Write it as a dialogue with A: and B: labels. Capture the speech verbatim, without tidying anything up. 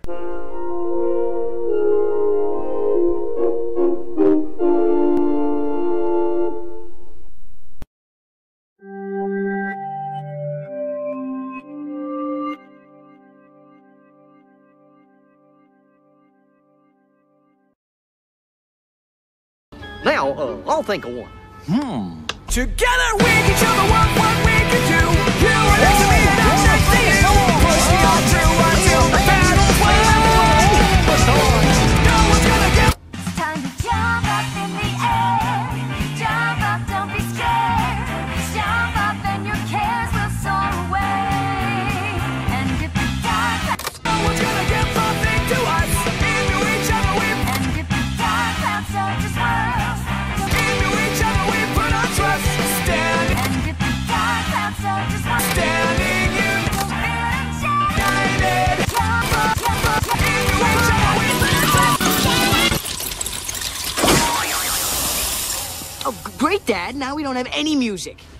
A: Now, uh, I'll think of one. Hmm.
B: Together we can show the world what we can do. You are next to me and I'm next to you. Push me on through until the battle's won. No one's gonna get.
C: It's time to jump up in the air. Jump up, don't be scared. Jump up and your cares will soar away. And if the dark clouds,
B: No one's gonna get nothing to us. Into each other we.
C: and if the dark clouds are just words,
B: Into each other we put our trust. Standing,
C: and if the dark clouds are just words,
B: standing united.
C: jump up, jump up, jump
B: Into each other we put our trust.
A: Oh, great, Dad. Now we don't have any music.